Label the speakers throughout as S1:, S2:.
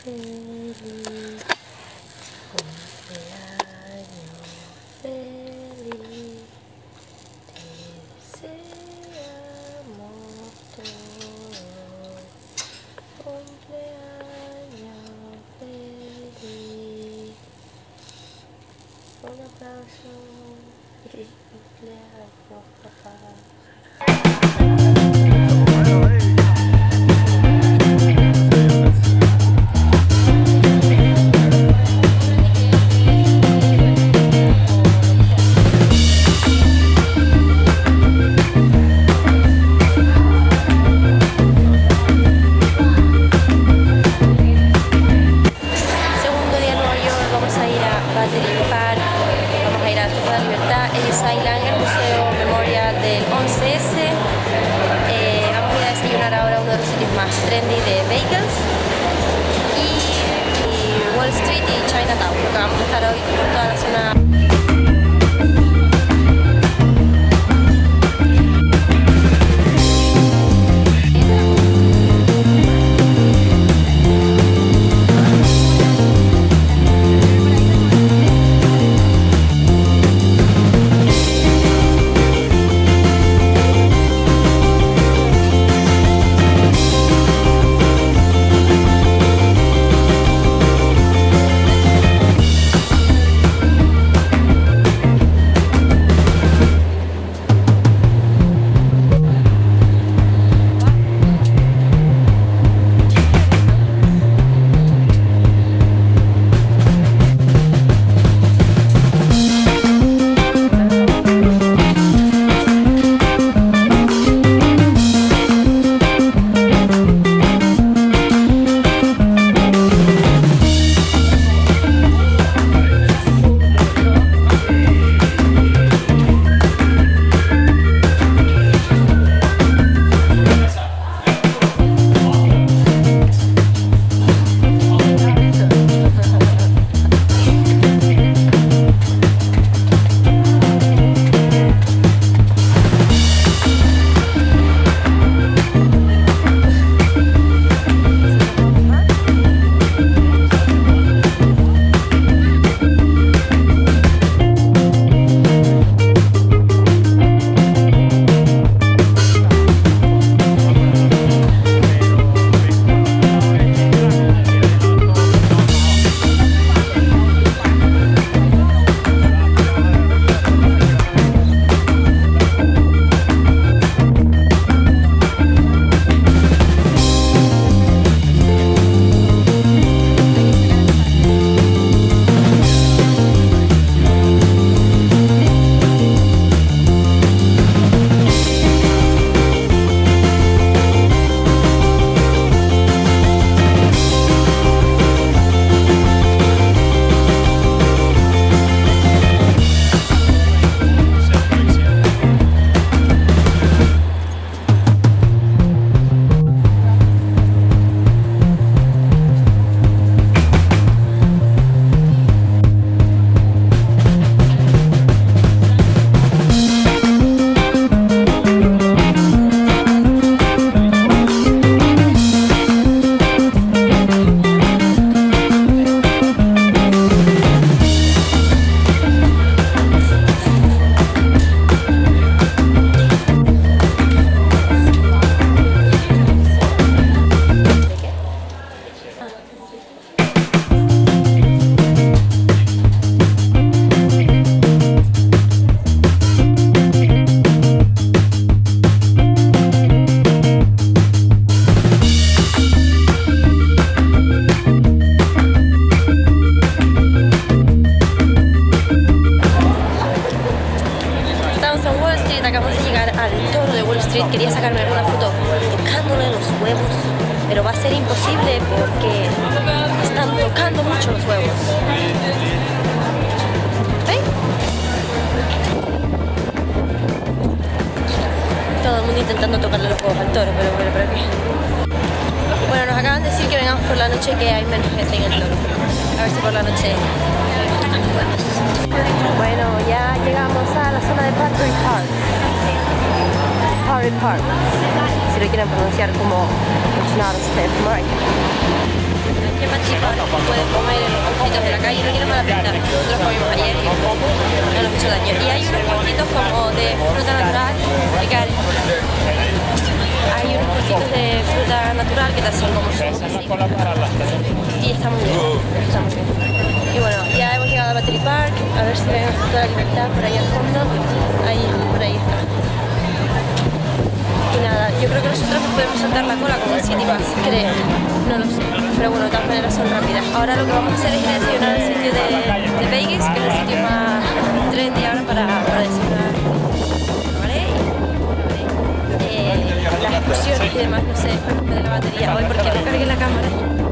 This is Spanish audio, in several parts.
S1: feliz cumpleaños feliz, te deseamos todos cumpleaños feliz. Un aplauso. Feliz cumpleaños, papá. Más trendy de bagels y Wall Street y Chinatown, porque vamos a estar hoy por toda la zona. Quería sacarme alguna foto tocándole los huevos, pero va a ser imposible porque están tocando mucho los huevos. ¿Ven? Todo el mundo intentando tocarle los huevos al toro, pero ¿qué? Bueno, nos acaban de decir que vengamos por la noche, que hay menos gente en el toro. A ver si por la noche tocan los huevos. Bueno, ya llegamos a la zona de Battery Park. Park. pero quieren pronunciar como it's not Steph Murray. ¿Qué participan? Pueden comer en los puestitos de la calle, no quieren mala pinta. Nosotros comimos ayer y no nos hizo daño. Y hay unos puestitos como de fruta natural que quedan. Hay unos puestitos de fruta natural que te hacen como sopa así. Y está muy bien, está muy bien. Y bueno, ya hemos llegado a Battery Park, a ver si ven la Estatua de la Libertad por ahí al fondo. Ahí, por ahí está. Y nada, yo creo que nosotros nos podemos saltar la cola como el City Bus, creo. No lo sé, pero bueno, de todas maneras son rápidas. Ahora lo que vamos a hacer es ir a desayunar al sitio de Vegas, que es el sitio más trendy ahora para desayunar. ¿Vale? Las excursiones y demás, no sé, espero que me dé la batería hoy porque no cargué la cámara.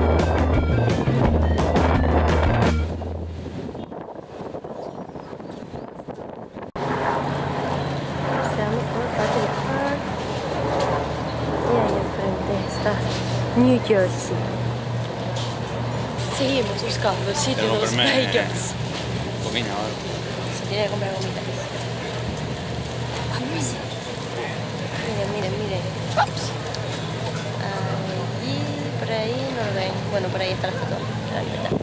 S1: New Jersey. Seguimos buscando el sitio de los bagels.
S2: Comida ahora.
S1: Se tiene que comprar gomitas. Vamos. Miren. Ups. Allí, por ahí no lo ven. Bueno, por ahí está la foto de la Libertad.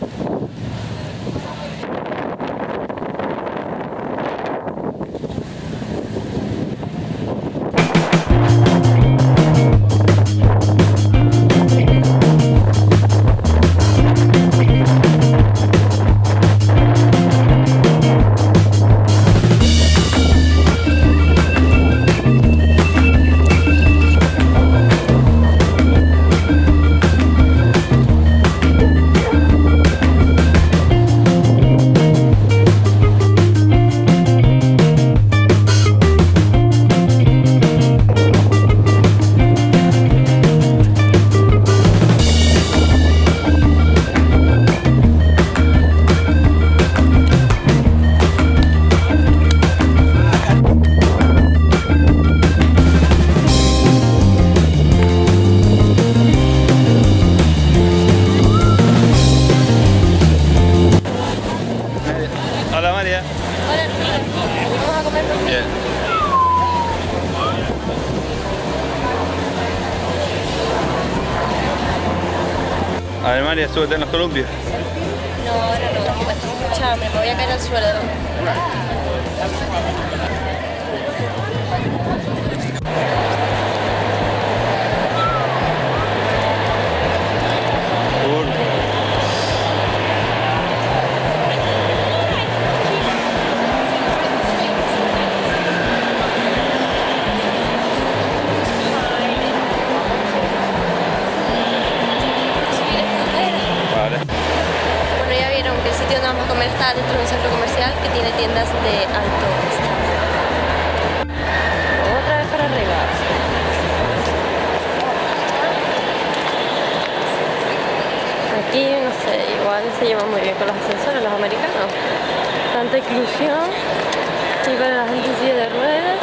S2: Hola María.
S1: Hola, vamos a comer con
S2: Bien. A ver María, súbete en los columpios.
S1: No, ahora no, tengo mucha hambre, me voy a caer al suelo. Bueno, ya vieron que el sitio donde vamos a comer está dentro de un centro comercial que tiene tiendas de alto estado. Otra vez para arriba. Aquí, no sé, igual se llevan muy bien con los ascensores los americanos. Tanta inclusión. Chicos de la gente en silla de ruedas.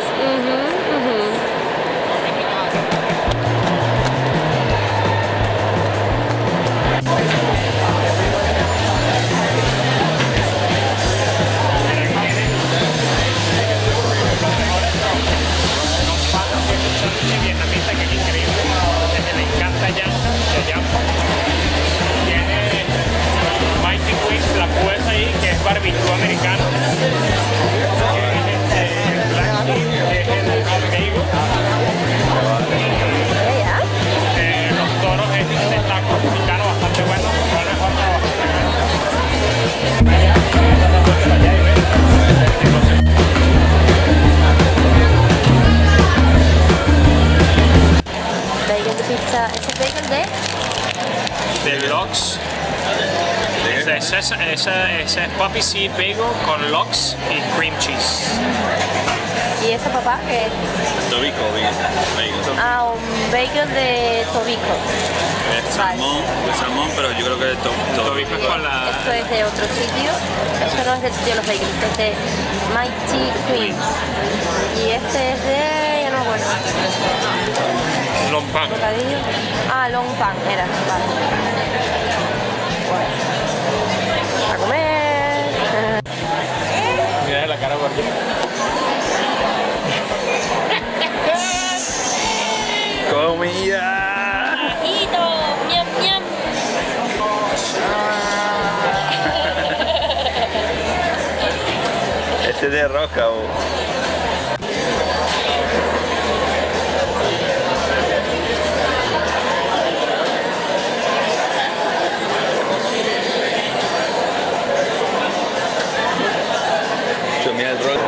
S3: Vietnamita que es increíble, le encanta Yampa. Tiene Mighty Wings, la puesta ahí, que es barbecue americano. El Black Sheep, que es el Beigo. Los toros es de taco mexicano bastante bueno,
S1: Bagel de pizza, ¿ese es bagel
S3: de lox. Ese es poppy seed bagel con lox y cream cheese.
S1: ¿Y esa papá qué es?
S2: Tobico,
S1: Ah, un bagel de tobico.
S2: es salmón, pero yo creo que es
S3: Tobico es con la...
S1: Esto es de otro sitio. Esto no es del sitio de los bagels, este es de Mighty Queens. Y este es de... ya no me acuerdo.
S3: Long pan.
S1: Bocadillo. Ah, long pan era. Vale. Bueno. A comer.
S3: Mira la cara por aquí.
S2: ¿Cómo de rosca, bo. Yo, mira el rol.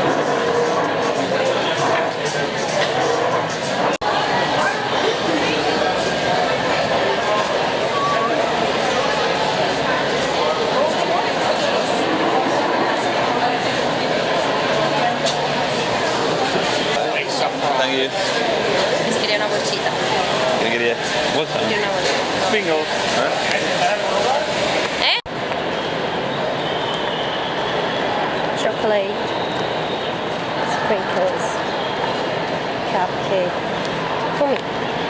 S2: Thank you.
S1: Si quería una bolsita.
S2: ¿Qué querías? ¿Bolsa?
S1: Quiero una bolsita.
S3: Bingo.
S1: ¿Eh? Chocolate. Sprinkles. Cupcake. For me.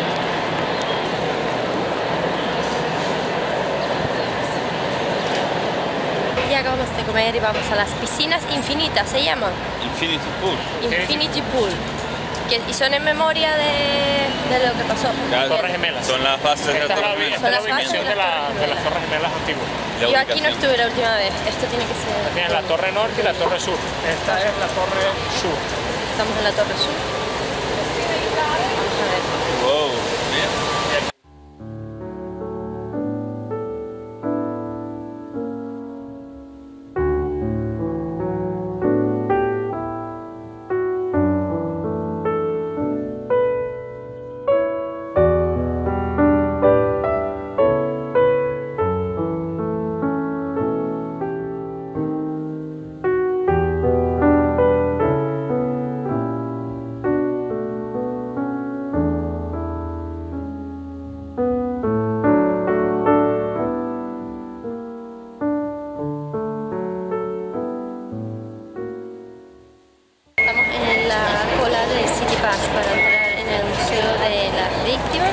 S1: Ya acabamos de comer y vamos a las piscinas infinitas, se llaman.
S2: Infinity Pool.
S1: Infinity Pool. Y son en memoria de lo que pasó.
S3: Torres Gemelas.
S2: Son las bases de
S3: Esta
S2: las
S3: es la,
S2: Torres
S3: esta
S2: Gemelas.
S3: es la ubicación de las Torres Gemelas antiguas.
S2: La
S1: Yo aquí no
S2: ubicación.
S1: estuve la última vez. Esto tiene que ser.
S3: Tienes la Torre Norte y la Torre Sur. Esta es la Torre Sur.
S1: Estamos en la Torre Sur. Vamos a ver.
S2: Wow, mira.
S1: Estamos en la cola de City Pass para entrar en el Museo de las Víctimas.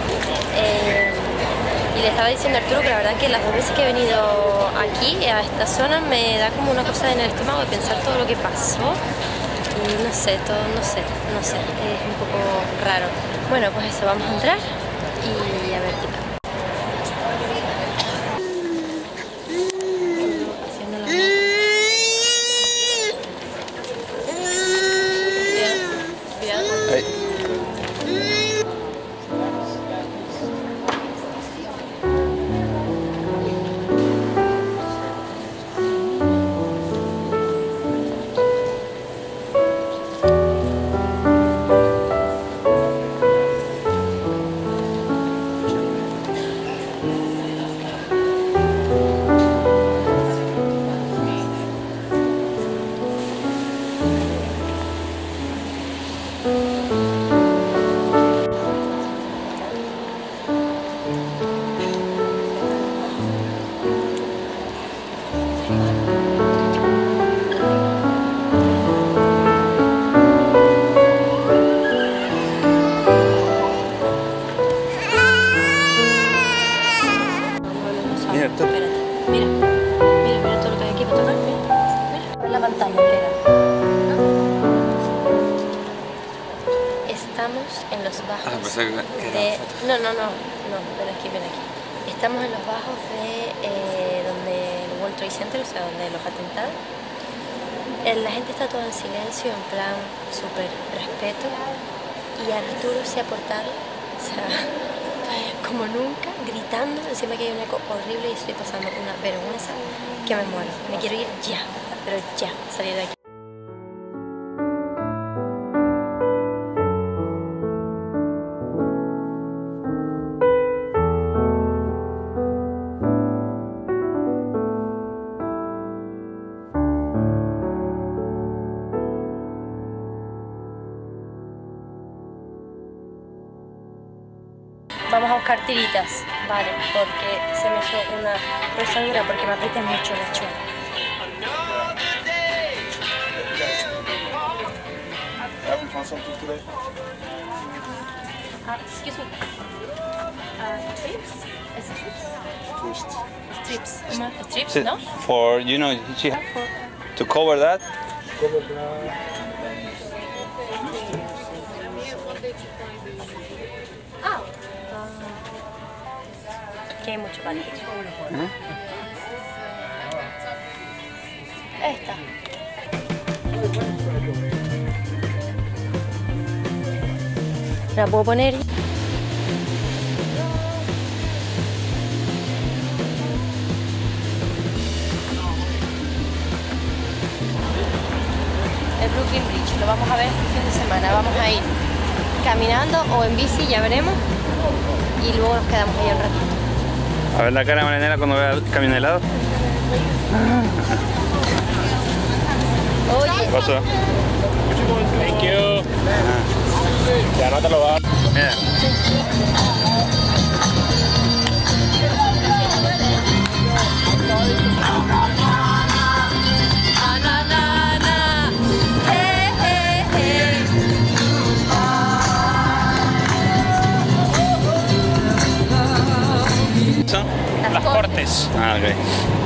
S1: Y le estaba diciendo a Arturo que la verdad que las dos veces que he venido aquí, a esta zona, me da como una cosa en el estómago de pensar todo lo que pasó. Y no sé, es un poco raro. Bueno, pues eso, vamos a entrar y a ver qué tal. Haciendo la
S2: Hey. Mira, esto.
S1: Espérate. Mira todo lo que hay aquí para tocar. Mira. Ver la pantalla entera. ¿No? Estamos en los bajos
S2: pensé que era
S1: de... No, ven aquí. Estamos en los bajos de donde el World Trade Center, o sea, donde los atentados. La gente está toda en silencio, en plan súper respeto. Y Arturo se ha portado, o sea, como nunca, gritando, encima que hay un eco horrible y estoy pasando una vergüenza que me muero. Me quiero ir ya, pero ya, salir de aquí. Vamos a buscar tiritas, vale, porque se me hizo una rosadura porque me aprieta mucho la chola. Excuse me. Strips? Strips. Strips, no?
S2: For, you know, to cover that. Que hay mucho palito. Esta.
S1: La puedo poner. El Brooklyn Bridge, lo vamos a ver este fin de semana. Vamos a ir caminando o en bici, ya veremos. Y luego nos quedamos ahí un ratito.
S2: A ver la cara de Marianela cuando vea el camión helado.
S1: Oye,
S2: ¿Qué pasó?
S3: Thank you. Ya no te lo va a dar.
S2: Mira. ¿Son?
S3: Las Cortes.
S2: Ah, ok.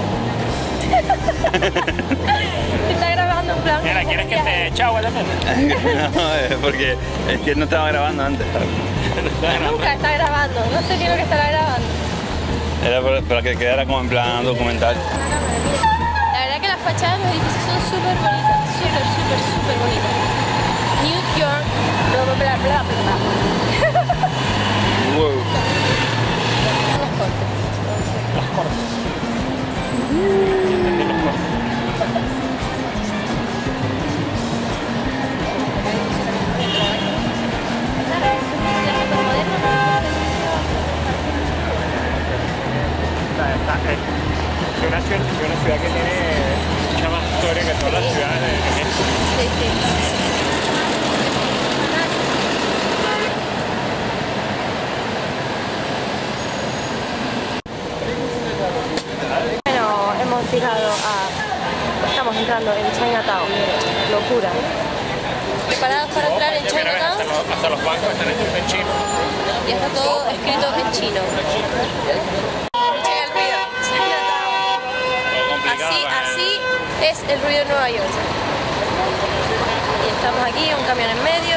S1: está grabando en plan.
S3: Mira, ¿quieres que te chau también?
S2: No, es porque es que no estaba grabando antes.
S1: Nunca está grabando, no sé qué es lo que estará grabando.
S2: Era para que quedara como en plan documental.
S1: La verdad que las fachadas de los edificios son súper bonitas, súper bonitas. New York, bla bla bla bla.
S2: Wow.
S3: Las Cortes. Entendí las Cortes. Es una ciudad que tiene mucha más historia que todas las ciudades de México.
S1: Bueno, hemos llegado estamos entrando en Chinatown. Locura. ¿Preparados para entrar en
S3: Mira,
S1: Chinatown?
S3: hasta los bancos están escritos en chino.
S1: Y está todo escrito en chino. Llega el ruido. Así es el ruido de Nueva York. Y estamos aquí, un camión en medio.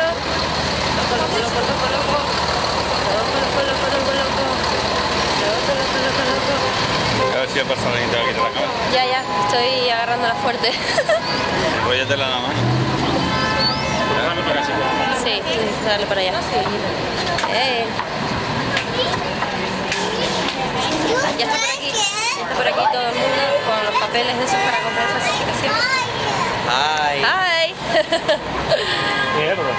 S2: A ver si hay personas que te va a quitar la cámara.
S1: Ya, estoy agarrándola fuerte.
S2: Enróllatela nada más.
S3: Déjame para acá.
S1: Sí, darle para allá. Ya está por aquí todo el mundo con los papeles de esos para comprar falsificación. ¡Hi!
S3: Mierda.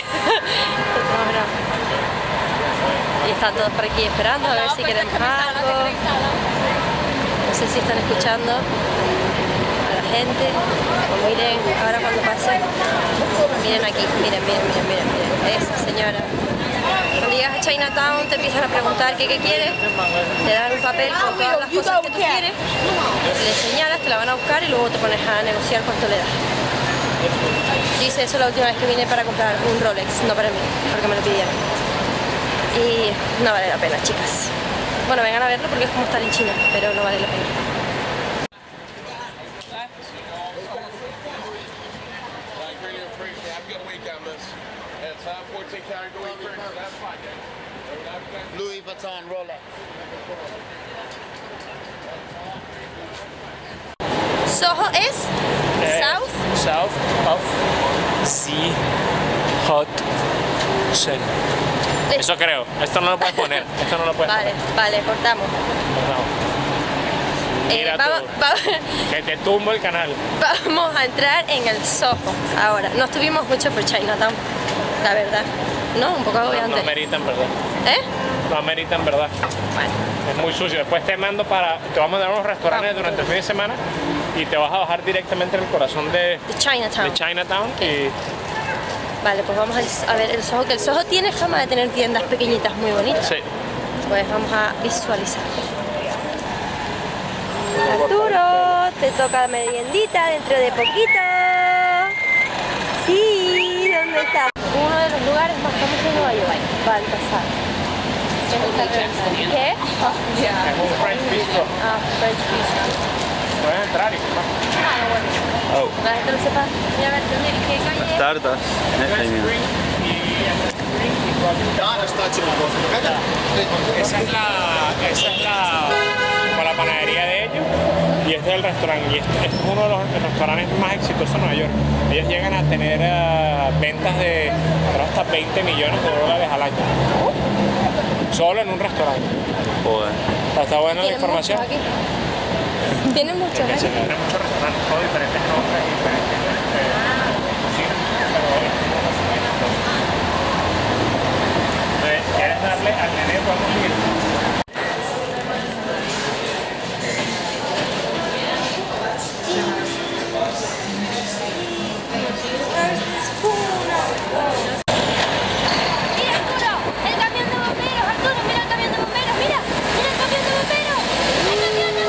S1: Y están todos por aquí esperando a ver si quieren algo. No sé si están escuchando a la gente. O miren, ahora cuando pase. Miren aquí, miren. Esa señora. Cuando llegas a Chinatown te empiezan a preguntar qué quieres. Te dan un papel con todas las cosas que tú quieres. Le señalas, te la van a buscar y luego te pones a negociar cuánto le das. Yo hice eso la última vez que vine para comprar un Rolex, no para mí, porque me lo pidieron. Y no vale la pena, chicas. Bueno, vengan a verlo porque es como estar en China, pero no vale la pena.
S4: Louis Vuitton roller.
S1: Soho es
S3: South of Sea Hot Shell. Eso creo. Esto no lo puedes poner. Esto no lo puedes
S1: Vale, cortamos.
S3: poner. Mira tú. Que te tumbo el canal.
S1: Vamos a entrar en el Soho ahora. No estuvimos mucho por Chinatown, la verdad. ¿No? Un poco agobiante.
S3: No amerita en verdad.
S1: ¿Eh?
S3: No amerita en verdad.
S1: Bueno.
S3: Es muy sucio. Después te vamos a dar unos restaurantes durante el fin de semana y te vas a bajar directamente en el corazón de Chinatown.
S1: Okay. Vale, pues vamos a ver el Soho, que el Soho tiene fama de tener tiendas pequeñitas muy bonitas.
S3: Sí.
S1: Pues vamos a visualizar. Arturo, te toca meriendita dentro de poquito. Sí, ¿dónde está? Uno de los lugares más famosos de Nueva York, Baltasar. ¿Qué?
S3: Es un French bistro.
S1: French bistro.
S3: Puedes entrar y
S2: Oh.
S1: La gente lo sepa. Mira, a ver, ¿qué calle?
S2: Las tartas. Ahí mira.
S3: Esa es la como la panadería de ellos y este es del restaurante y este es uno de los restaurantes más exitosos de Nueva York. Ellos llegan a tener ventas de hasta 20 millones de dólares al año. Solo en un restaurante.
S2: Joder.
S3: ¿Está buena la información?
S1: Tienen muchos aquí.
S3: Tienen muchos restaurantes, todos diferentes nombres y diferentes cocinas. ¿Quieres darle al nene? Vamos a ir.
S1: ¡Mira, Arturo! ¡El camión de bomberos! ¡Arturo, mira el camión de bomberos! ¡Mira! ¡Mira el camión de bomberos! ¡El camión de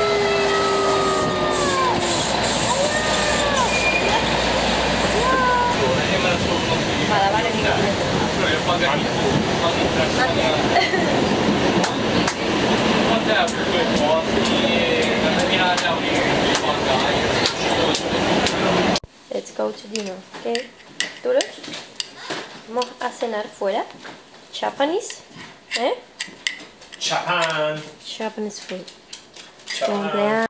S1: bomberos! Vale, vale, Let's go to dinner, ¿ok? Arturo, vamos a cenar fuera. Japanese, ¿eh?
S3: Japan.
S1: Japanese food.
S3: Japan.
S1: Cumpleaños.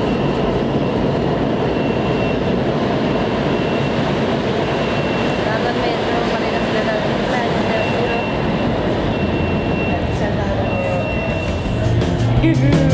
S1: Dando el metro para ir a celebrar el cumpleaños de Arturo.